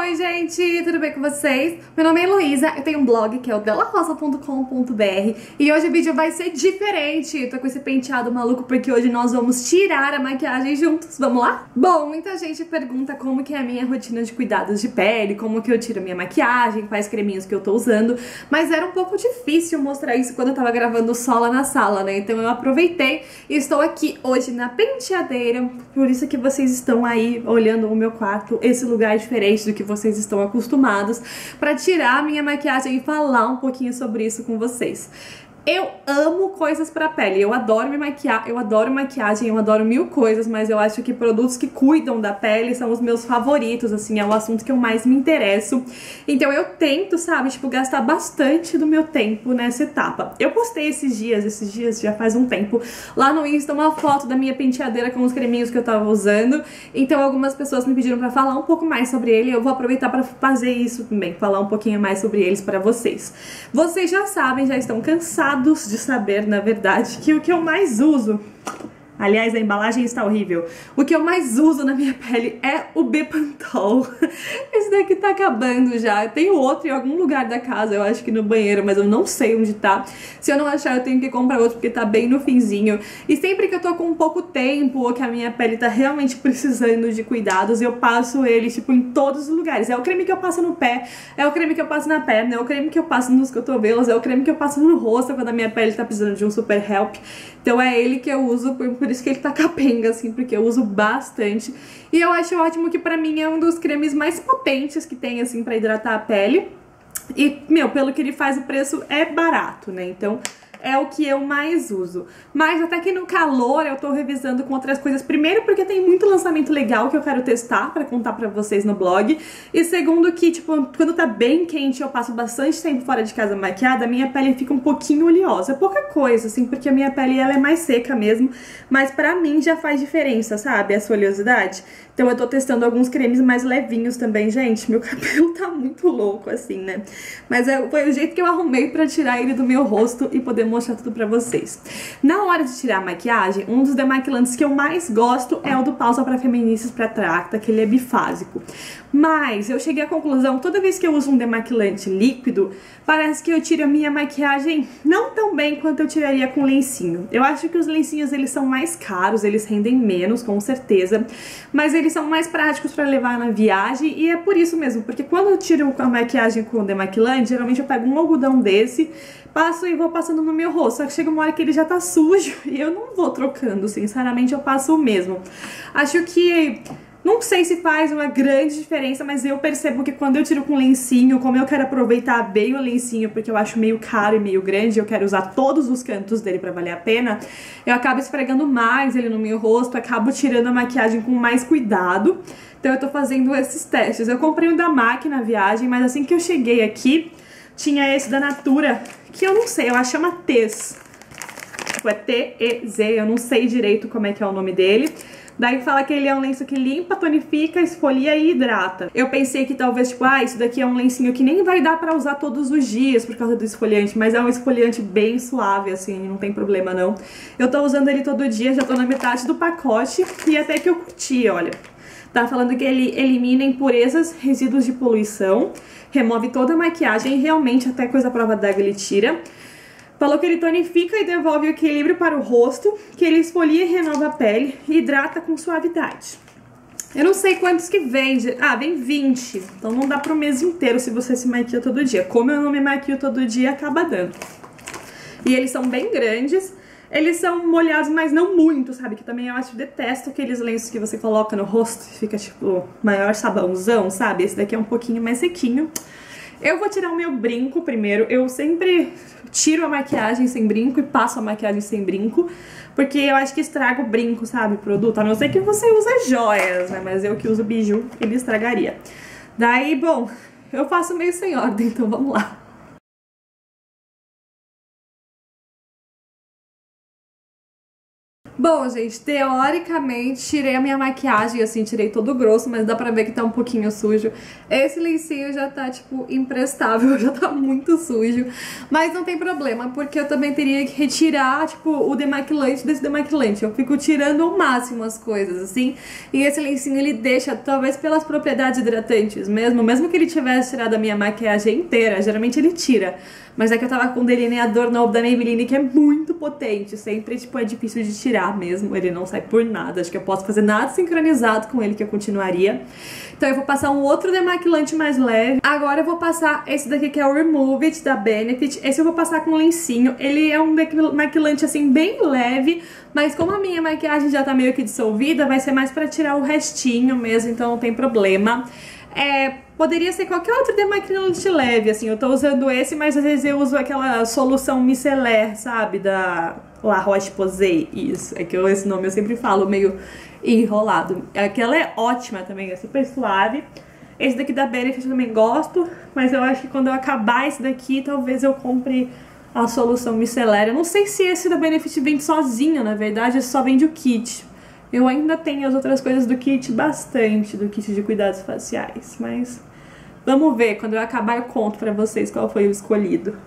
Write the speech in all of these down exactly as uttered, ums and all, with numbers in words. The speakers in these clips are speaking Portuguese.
Oi gente, tudo bem com vocês? Meu nome é Heloísa, eu tenho um blog que é o dela rosa ponto com ponto br e hoje o vídeo vai ser diferente. Eu tô com esse penteado maluco porque hoje nós vamos tirar a maquiagem juntos, vamos lá? Bom, muita gente pergunta como que é a minha rotina de cuidados de pele, como que eu tiro a minha maquiagem, quais creminhos que eu tô usando, mas era um pouco difícil mostrar isso quando eu tava gravando só lá na sala, né? Então eu aproveitei e estou aqui hoje na penteadeira, por isso que vocês estão aí olhando o meu quarto, esse lugar diferente do que vocês estão acostumados, para tirar a minha maquiagem e falar um pouquinho sobre isso com vocês. Eu amo coisas pra pele, eu adoro me maquiar, eu adoro maquiagem, eu adoro mil coisas, mas eu acho que produtos que cuidam da pele são os meus favoritos, assim, é o assunto que eu mais me interesso. Então eu tento, sabe, tipo, gastar bastante do meu tempo nessa etapa. Eu postei esses dias, esses dias já faz um tempo, lá no Insta uma foto da minha penteadeira com os creminhos que eu tava usando, então algumas pessoas me pediram pra falar um pouco mais sobre ele, eu vou aproveitar pra fazer isso também, falar um pouquinho mais sobre eles pra vocês. Vocês já sabem, já estão cansados de saber, na verdade, que o que eu mais uso, aliás, a embalagem está horrível, o que eu mais uso na minha pele é o Bepantol. Esse daqui tá acabando já. Tem outro em algum lugar da casa, eu acho que no banheiro, mas eu não sei onde tá. Se eu não achar, eu tenho que comprar outro, porque tá bem no finzinho. E sempre que eu tô com pouco tempo, ou que a minha pele tá realmente precisando de cuidados, eu passo ele, tipo, em todos os lugares. É o creme que eu passo no pé, é o creme que eu passo na perna, é o creme que eu passo nos cotovelos, é o creme que eu passo no rosto quando a minha pele tá precisando de um super help. Então é ele que eu uso, por, por isso que ele tá capenga, assim, porque eu uso bastante. E eu acho ótimo que pra mim é um dos cremes mais potentes que tem, assim, pra hidratar a pele. E, meu, pelo que ele faz, o preço é barato, né? Então é o que eu mais uso. Mas até que no calor eu tô revisando com outras coisas. Primeiro porque tem muito lançamento legal que eu quero testar pra contar pra vocês no blog. E segundo que, tipo, quando tá bem quente eu passo bastante tempo fora de casa maquiada, a minha pele fica um pouquinho oleosa. É pouca coisa, assim, porque a minha pele ela é mais seca mesmo. Mas pra mim já faz diferença, sabe? Essa oleosidade. Então eu tô testando alguns cremes mais levinhos também. Gente, meu cabelo tá muito louco, assim, né? Mas é, foi o jeito que eu arrumei pra tirar ele do meu rosto e poder mostrar tudo pra vocês. Na hora de tirar a maquiagem, um dos demaquilantes que eu mais gosto é o do Pausa para Feministas para Tracta, que ele é bifásico. Mas eu cheguei à conclusão, toda vez que eu uso um demaquilante líquido, parece que eu tiro a minha maquiagem não tão bem quanto eu tiraria com lencinho. Eu acho que os lencinhos, eles são mais caros, eles rendem menos, com certeza, mas eles são mais práticos para levar na viagem e é por isso mesmo, porque quando eu tiro a maquiagem com o demaquilante, geralmente eu pego um algodão desse, passo e vou passando no meu rosto, só que chega uma hora que ele já tá sujo e eu não vou trocando, sinceramente eu passo o mesmo. Acho que... não sei se faz uma grande diferença, mas eu percebo que quando eu tiro com lencinho, como eu quero aproveitar bem o lencinho, porque eu acho meio caro e meio grande, eu quero usar todos os cantos dele pra valer a pena, eu acabo esfregando mais ele no meu rosto, acabo tirando a maquiagem com mais cuidado. Então eu tô fazendo esses testes. Eu comprei o da M A C na viagem, mas assim que eu cheguei aqui, tinha esse da Natura, que eu não sei, eu acho que chama Tez. Tipo, é T E Z, eu não sei direito como é que é o nome dele. Daí fala que ele é um lenço que limpa, tonifica, esfolia e hidrata. Eu pensei que talvez, tipo, ah, isso daqui é um lencinho que nem vai dar pra usar todos os dias por causa do esfoliante, mas é um esfoliante bem suave, assim, não tem problema não. Eu tô usando ele todo dia, já tô na metade do pacote e até que eu curti, olha. Tá falando que ele elimina impurezas, resíduos de poluição, remove toda a maquiagem e realmente até coisa à prova d'água ele tira. Falou que ele tonifica e devolve o equilíbrio para o rosto, que ele esfolia e renova a pele e hidrata com suavidade. Eu não sei quantos que vende. Ah, vem vinte. Então não dá pro mês inteiro se você se maquia todo dia. Como eu não me maquio todo dia, acaba dando. E eles são bem grandes. Eles são molhados, mas não muito, sabe? Que também eu acho, detesto aqueles lenços que você coloca no rosto e fica tipo maior sabãozão, sabe? Esse daqui é um pouquinho mais sequinho. Eu vou tirar o meu brinco primeiro. Eu sempre tiro a maquiagem sem brinco e passo a maquiagem sem brinco, porque eu acho que estraga o brinco, sabe, o produto. A não ser que você use joias, né? Mas eu que uso biju, ele estragaria. Daí, bom, eu faço meio sem ordem, então vamos lá. Bom, gente, teoricamente tirei a minha maquiagem, assim, tirei todo o grosso, mas dá pra ver que tá um pouquinho sujo. Esse lencinho já tá, tipo, imprestável, já tá muito sujo. Mas não tem problema, porque eu também teria que retirar, tipo, o demaquilante desse demaquilante. Eu fico tirando ao máximo as coisas, assim. E esse lencinho, ele deixa, talvez pelas propriedades hidratantes mesmo, mesmo que ele tivesse tirado a minha maquiagem inteira, geralmente ele tira. Mas é que eu tava com um delineador novo da Maybelline que é muito potente. Sempre, tipo, é difícil de tirar mesmo. Ele não sai por nada. Acho que eu posso fazer nada sincronizado com ele que eu continuaria. Então eu vou passar um outro demaquilante mais leve. Agora eu vou passar esse daqui que é o Remove It da Benefit. Esse eu vou passar com lencinho. Ele é um demaquilante, assim, bem leve. Mas como a minha maquiagem já tá meio que dissolvida, vai ser mais pra tirar o restinho mesmo. Então não tem problema. É, poderia ser qualquer outro demaquilante leve, assim, eu tô usando esse, mas às vezes eu uso aquela solução micelar, sabe, da La Roche-Posay, isso, é que eu, esse nome eu sempre falo meio enrolado. Aquela é ótima também, é super suave. Esse daqui da Benefit eu também gosto, mas eu acho que quando eu acabar esse daqui, talvez eu compre a solução micelar. Eu não sei se esse da Benefit vem sozinho, na verdade, só vende o kit. Eu ainda tenho as outras coisas do kit bastante, do kit de cuidados faciais, mas vamos ver, quando eu acabar eu conto pra vocês qual foi o escolhido.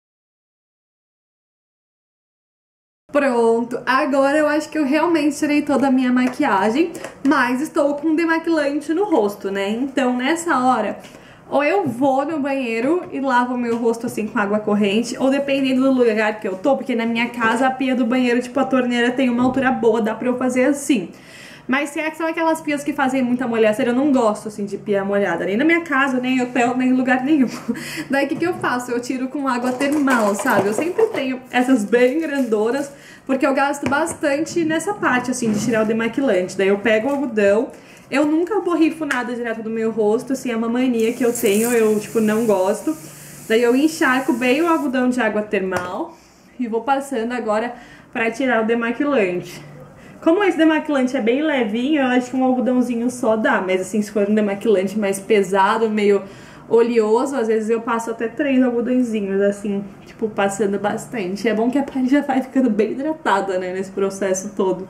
Pronto, agora eu acho que eu realmente tirei toda a minha maquiagem, mas estou com um demaquilante no rosto, né? Então nessa hora, ou eu vou no banheiro e lavo o meu rosto assim com água corrente, ou dependendo do lugar que eu tô, porque na minha casa a pia do banheiro, tipo, a torneira tem uma altura boa, dá pra eu fazer assim. Mas se é que são aquelas pias que fazem muita molhação, eu não gosto assim de pia molhada, nem na minha casa, nem em hotel, nem em lugar nenhum. Daí o que que eu faço? Eu tiro com água termal, sabe? Eu sempre tenho essas bem grandonas, porque eu gasto bastante nessa parte assim de tirar o demaquilante. Daí eu pego o algodão. Eu nunca borrifo nada direto do meu rosto, assim, é uma mania que eu tenho, eu, tipo, não gosto. Daí eu encharco bem o algodão de água termal e vou passando agora pra tirar o demaquilante. Como esse demaquilante é bem levinho, eu acho que um algodãozinho só dá, mas assim, se for um demaquilante mais pesado, meio oleoso, às vezes eu passo até três algodõezinhos, assim, tipo, passando bastante. É bom que a pele já vai ficando bem hidratada, né, nesse processo todo.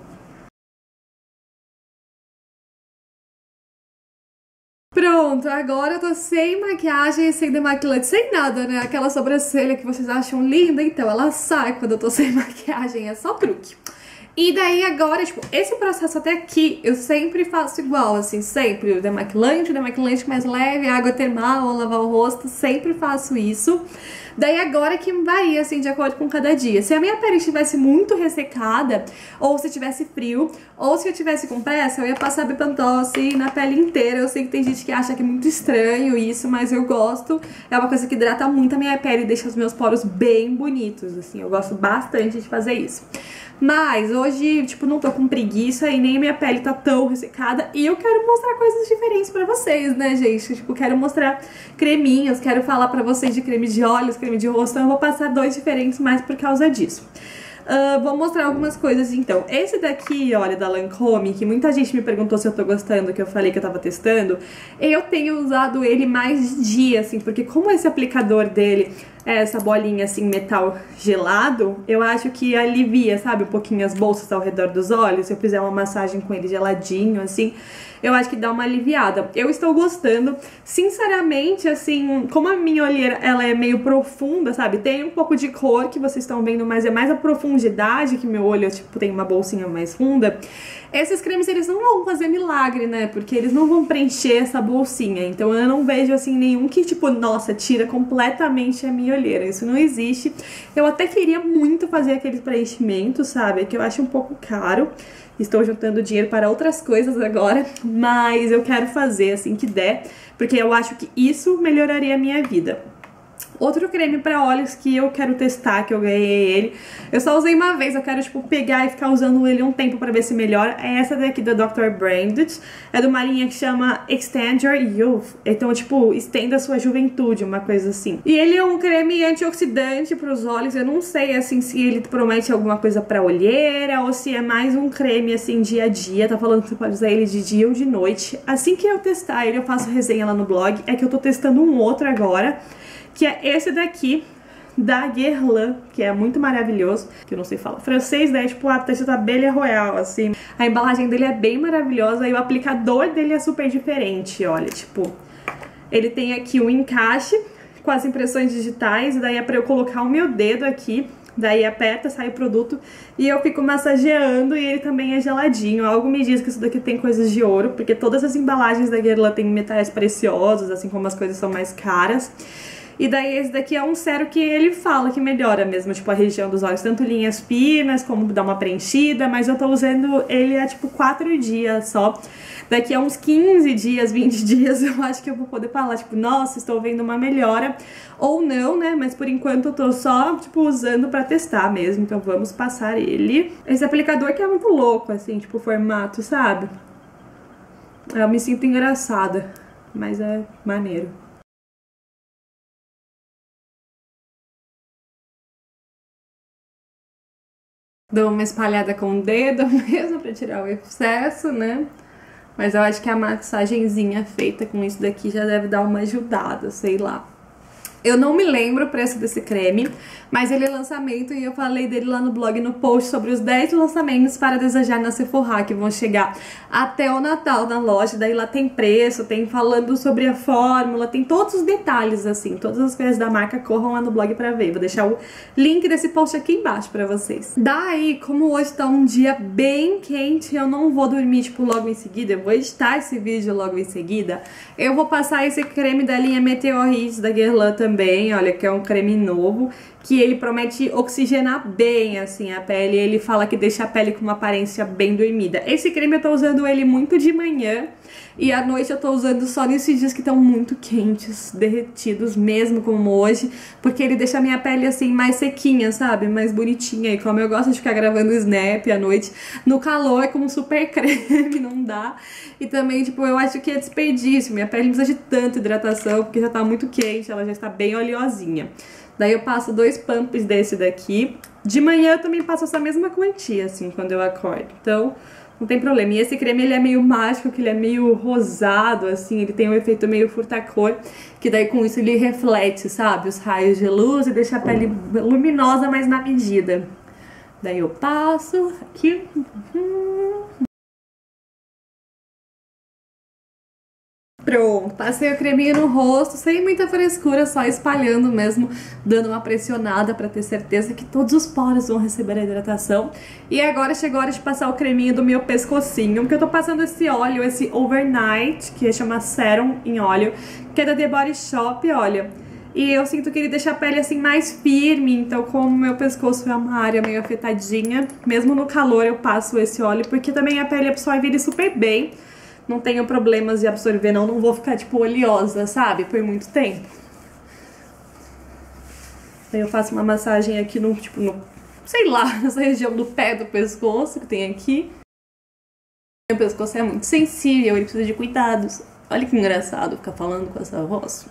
Pronto, agora eu tô sem maquiagem e sem demaquilante, sem nada, né? Aquela sobrancelha que vocês acham linda, então ela sai quando eu tô sem maquiagem, é só truque. E daí agora, tipo, esse processo até aqui, eu sempre faço igual, assim, sempre. O demaquilante, o demaquilante mais leve, água termal, lavar o rosto, sempre faço isso. Daí agora que varia, assim, de acordo com cada dia. Se a minha pele estivesse muito ressecada, ou se tivesse frio, ou se eu tivesse com pressa, eu ia passar Bepantol, assim, na pele inteira. Eu sei que tem gente que acha que é muito estranho isso, mas eu gosto. É uma coisa que hidrata muito a minha pele e deixa os meus poros bem bonitos, assim. Eu gosto bastante de fazer isso. Mas hoje, tipo, não tô com preguiça e nem a minha pele tá tão ressecada. E eu quero mostrar coisas diferentes pra vocês, né, gente? Tipo, quero mostrar creminhos, quero falar pra vocês de creme de olhos, creme de rosto. Então eu vou passar dois diferentes mais por causa disso. Uh, vou mostrar algumas coisas então. Esse daqui, olha, da Lancôme, que muita gente me perguntou se eu tô gostando, que eu falei que eu tava testando. Eu tenho usado ele mais de dia, assim, porque como esse aplicador dele é essa bolinha, assim, metal gelado, eu acho que alivia, sabe, um pouquinho as bolsas ao redor dos olhos. Se eu fizer uma massagem com ele geladinho, assim, eu acho que dá uma aliviada. Eu estou gostando, sinceramente, assim, como a minha olheira, ela é meio profunda, sabe? Tem um pouco de cor que vocês estão vendo, mas é mais a profundidade que meu olho, tipo, tem uma bolsinha mais funda. Esses cremes, eles não vão fazer milagre, né? Porque eles não vão preencher essa bolsinha. Então eu não vejo, assim, nenhum que, tipo, nossa, tira completamente a minha olheira. Isso não existe. Eu até queria muito fazer aqueles preenchimentos, sabe? Que eu acho um pouco caro. Estou juntando dinheiro para outras coisas agora, mas eu quero fazer assim que der, porque eu acho que isso melhoraria a minha vida. Outro creme pra olhos que eu quero testar, que eu ganhei ele, eu só usei uma vez, eu quero, tipo, pegar e ficar usando ele um tempo pra ver se melhora. É essa daqui da doutor Brandt, é de uma linha que chama Extend Your Youth, então, tipo, estenda a sua juventude, uma coisa assim. E ele é um creme antioxidante pros olhos, eu não sei, assim, se ele promete alguma coisa pra olheira, ou se é mais um creme, assim, dia a dia, tá falando que você pode usar ele de dia ou de noite. Assim que eu testar ele, eu faço resenha lá no blog, é que eu tô testando um outro agora, que é esse daqui da Guerlain, que é muito maravilhoso, que eu não sei falar francês, né? Tipo, a textura da Abelha Royal, assim. A embalagem dele é bem maravilhosa e o aplicador dele é super diferente, olha, tipo... Ele tem aqui um encaixe com as impressões digitais, e daí é pra eu colocar o meu dedo aqui, daí aperta, sai o produto e eu fico massageando e ele também é geladinho. Algo me diz que isso daqui tem coisas de ouro, porque todas as embalagens da Guerlain tem metais preciosos, assim como as coisas são mais caras. E daí esse daqui é um sérum que ele fala que melhora mesmo, tipo, a região dos olhos, tanto linhas finas, como dá uma preenchida, mas eu tô usando ele há, tipo, quatro dias só. Daqui a uns quinze dias, vinte dias, eu acho que eu vou poder falar, tipo, nossa, estou vendo uma melhora. Ou não, né, mas por enquanto eu tô só, tipo, usando pra testar mesmo, então vamos passar ele. Esse aplicador que é muito louco, assim, tipo, o formato, sabe? Eu me sinto engraçada, mas é maneiro. Dou uma espalhada com o dedo mesmo pra tirar o excesso, né? Mas eu acho que a massagenzinha feita com isso daqui já deve dar uma ajudada, sei lá. Eu não me lembro o preço desse creme, mas ele é lançamento e eu falei dele lá no blog, no post, sobre os dez lançamentos para desejar na Sephora, que vão chegar até o Natal na loja. Daí lá tem preço, tem falando sobre a fórmula, tem todos os detalhes, assim, todas as coisas da marca, corram lá no blog pra ver. Vou deixar o link desse post aqui embaixo pra vocês. Daí, como hoje tá um dia bem quente, eu não vou dormir, tipo, logo em seguida, eu vou editar esse vídeo logo em seguida, eu vou passar esse creme da linha Meteorites da Guerlain também. Também, olha, que é um creme novo, que ele promete oxigenar bem, assim, a pele. Ele fala que deixa a pele com uma aparência bem dormida. Esse creme eu tô usando ele muito de manhã e à noite eu tô usando só nesses dias que estão muito quentes, derretidos mesmo, como hoje, porque ele deixa a minha pele, assim, mais sequinha, sabe? Mais bonitinha. E como eu gosto de ficar gravando snap à noite, no calor, como super creme, não dá. E também, tipo, eu acho que é desperdício. Minha pele não precisa de tanta hidratação, porque já tá muito quente, ela já está bem oleosinha. Daí eu passo dois pumps desse daqui. De manhã eu também passo essa mesma quantia, assim, quando eu acordo. Então, não tem problema. E esse creme, ele é meio mágico, que ele é meio rosado, assim. Ele tem um efeito meio furtacor, que daí com isso ele reflete, sabe? Os raios de luz e deixa a pele luminosa, mas na medida. Daí eu passo aqui... Pronto, passei o creminho no rosto, sem muita frescura, só espalhando mesmo, dando uma pressionada pra ter certeza que todos os poros vão receber a hidratação. E agora chegou a hora de passar o creminho do meu pescocinho, porque eu tô passando esse óleo, esse Overnight, que chama Serum em óleo, que é da The Body Shop, olha. E eu sinto que ele deixa a pele assim mais firme, então como meu pescoço é uma área meio afetadinha, mesmo no calor eu passo esse óleo, porque também a pele absorve ele super bem. Não tenho problemas de absorver, não. Não vou ficar, tipo, oleosa, sabe? Por muito tempo. Aí eu faço uma massagem aqui no, tipo, no... sei lá, nessa região do pé do pescoço que tem aqui. Meu pescoço é muito sensível, ele precisa de cuidados. Olha que engraçado ficar falando com essa voz.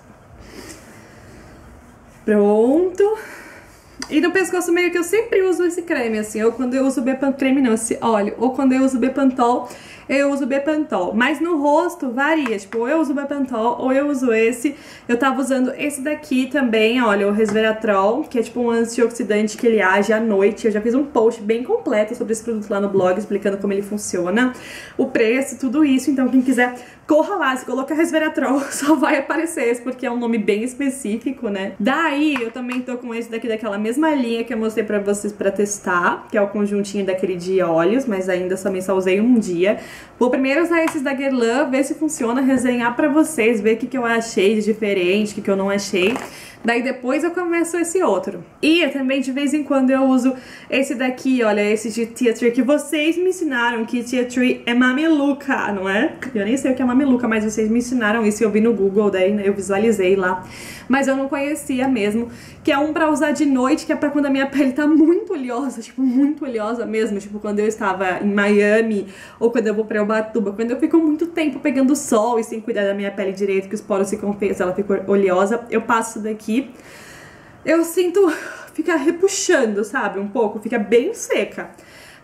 Pronto. E no pescoço meio que eu sempre uso esse creme, assim. Ou quando eu uso Bepantol, creme não, esse óleo. Ou quando eu uso Bepantol, eu uso Bepantol. Mas no rosto varia, tipo, ou eu uso Bepantol ou eu uso esse. Eu tava usando esse daqui também, olha, o Resveratrol, que é tipo um antioxidante que ele age à noite. Eu já fiz um post bem completo sobre esse produto lá no blog, explicando como ele funciona, o preço, tudo isso. Então quem quiser, corra lá, se colocar Resveratrol, só vai aparecer esse, porque é um nome bem específico, né? Daí eu também tô com esse daqui daquela mesma linha que eu mostrei pra vocês pra testar, que é o conjuntinho daquele de óleos, mas ainda também só usei um dia. Vou primeiro usar esses da Guerlain, ver se funciona, resenhar pra vocês, ver o que, que eu achei de diferente, o que, que eu não achei. Daí depois eu começo esse outro. E eu também de vez em quando eu uso esse daqui, olha, esse de Tea Tree, que vocês me ensinaram que Tea Tree é mameluca, não é? Eu nem sei o que é mameluca, mas vocês me ensinaram isso, eu vi no Google, daí eu visualizei lá. Mas eu não conhecia mesmo, que é um pra usar de noite, que é pra quando a minha pele tá muito oleosa, tipo, muito oleosa mesmo, tipo, quando eu estava em Miami, ou quando eu vou pra Ubatuba, quando eu fico muito tempo pegando sol e sem cuidar da minha pele direito, que os poros ficam feios, ela fica oleosa, eu passo isso daqui. Eu sinto ficar repuxando, sabe, um pouco, fica bem seca.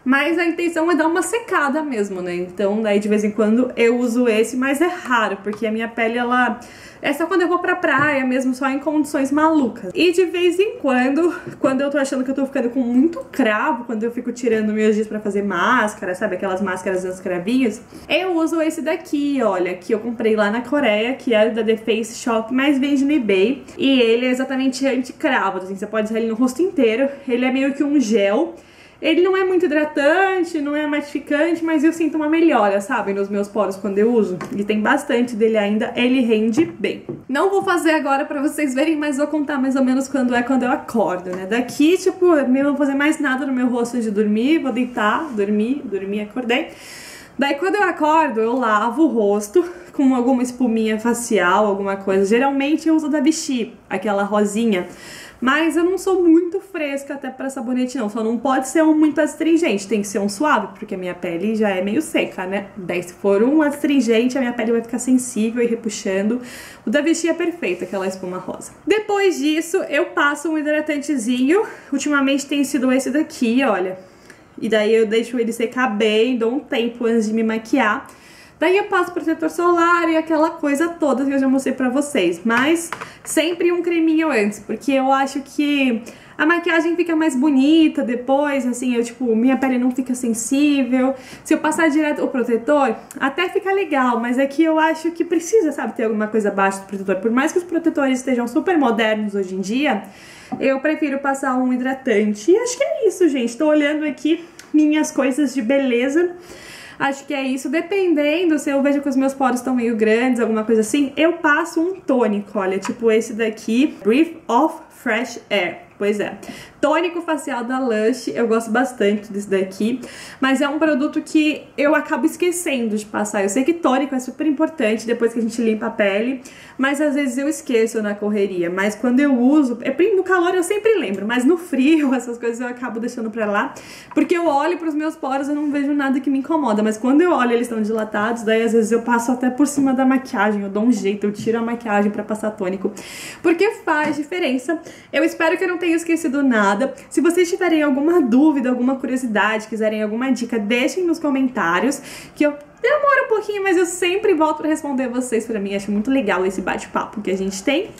mas a intenção é dar uma secada mesmo, né? Então daí de vez em quando eu uso esse, mas é raro, porque a minha pele, ela... é só quando eu vou pra praia mesmo, só em condições malucas. E de vez em quando, quando eu tô achando que eu tô ficando com muito cravo, quando eu fico tirando meus dias pra fazer máscara, sabe? Aquelas máscaras das cravinhos, eu uso esse daqui, olha, que eu comprei lá na Coreia, que é da The Face Shop, mas vende no eBay. E ele é exatamente anti-cravos, assim, você pode usar ele no rosto inteiro. Ele é meio que um gel. Ele não é muito hidratante, não é matificante, mas eu sinto uma melhora, sabe, nos meus poros quando eu uso. E tem bastante dele ainda, ele rende bem. Não vou fazer agora pra vocês verem, mas vou contar mais ou menos quando é quando eu acordo, né? Daqui, tipo, eu não vou fazer mais nada no meu rosto antes de dormir, vou deitar, dormir, dormir, acordei. Daí quando eu acordo, eu lavo o rosto com alguma espuminha facial, alguma coisa. Geralmente eu uso da Vichy, aquela rosinha. Mas eu não sou muito fresca até pra sabonete não, só não pode ser um muito astringente, tem que ser um suave, porque a minha pele já é meio seca, né? Daí se for um astringente, a minha pele vai ficar sensível e repuxando. O da Vichy é perfeito, aquela espuma rosa. Depois disso, eu passo um hidratantezinho, ultimamente tem sido esse daqui, olha. E daí eu deixo ele secar bem, dou um tempo antes de me maquiar. Daí eu passo protetor solar e aquela coisa toda que eu já mostrei pra vocês. Mas sempre um creminho antes, porque eu acho que a maquiagem fica mais bonita depois, assim, eu, tipo, minha pele não fica sensível. Se eu passar direto o protetor, até fica legal, mas é que eu acho que precisa, sabe, ter alguma coisa abaixo do protetor. Por mais que os protetores estejam super modernos hoje em dia, eu prefiro passar um hidratante. E acho que é isso, gente. Tô olhando aqui minhas coisas de beleza. Acho que é isso, dependendo se eu vejo que os meus poros estão meio grandes, alguma coisa assim, eu passo um tônico, olha, tipo esse daqui, Breath of Fresh Air. Pois é, tônico facial da Lush, eu gosto bastante desse daqui, mas é um produto que eu acabo esquecendo de passar. Eu sei que tônico é super importante depois que a gente limpa a pele, mas às vezes eu esqueço na correria. Mas quando eu uso, no calor eu sempre lembro, mas no frio essas coisas eu acabo deixando pra lá, porque eu olho pros meus poros e não vejo nada que me incomoda, mas quando eu olho eles estão dilatados, daí às vezes eu passo até por cima da maquiagem, eu dou um jeito, eu tiro a maquiagem pra passar tônico, porque faz diferença. Eu espero que eu não tenha esquecido nada. Se vocês tiverem alguma dúvida, alguma curiosidade, quiserem alguma dica, deixem nos comentários, que eu demoro um pouquinho, mas eu sempre volto pra responder vocês. Pra mim, acho muito legal esse bate-papo que a gente tem.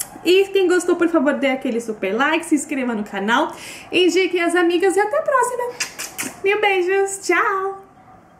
E quem gostou, por favor, dê aquele super like, se inscreva no canal, indiquem as amigas e até a próxima. Mil beijos, tchau!